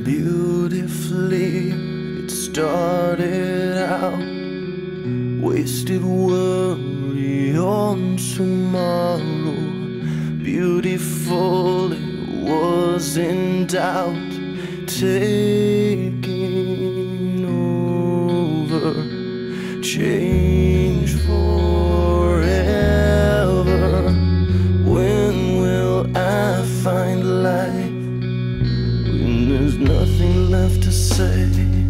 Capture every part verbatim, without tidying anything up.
beautifully it started out. Wasted worry on tomorrow. Beautiful it was in doubt, taking over. Change forever. When will I find life when there's nothing left to say?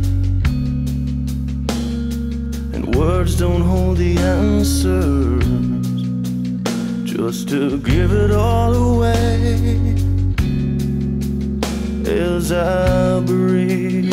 And words don't hold the answers, just to give it all away as I breathe.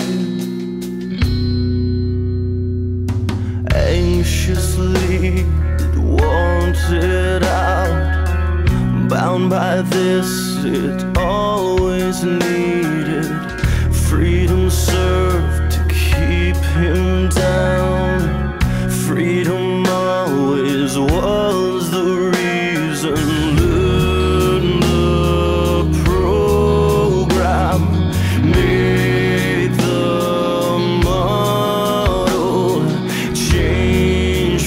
Anxiously wanted out, bound by this it always needed. Freedom served to keep him down. Freedom always was the reason. Learn the program, make the model, change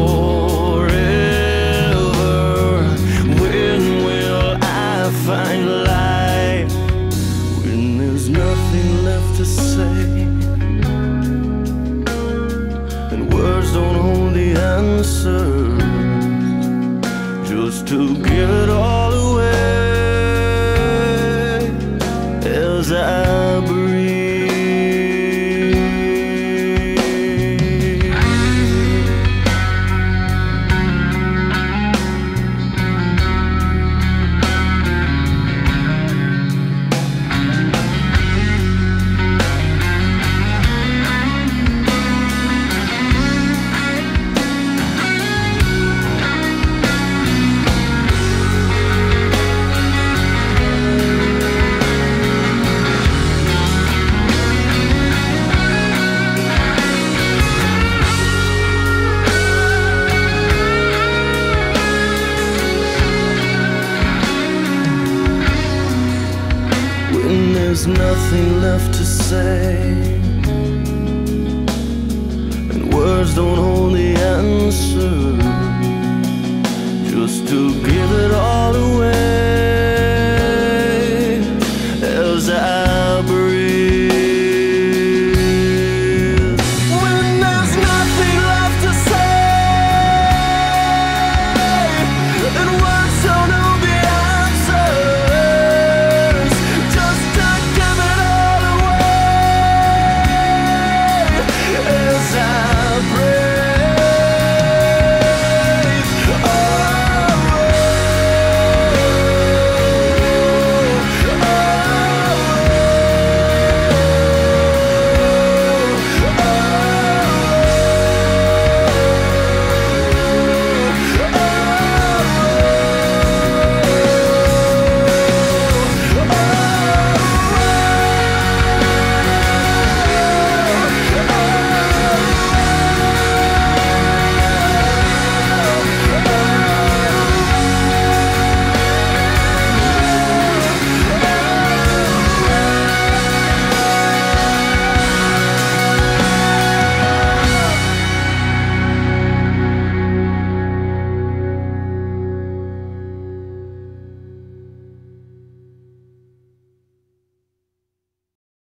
forever. When will I find life when there's nothing left to say? And words don't hold the answers, just to give it all away as I breathe. When there's nothing left to say, and words don't hold the answer, just to give it all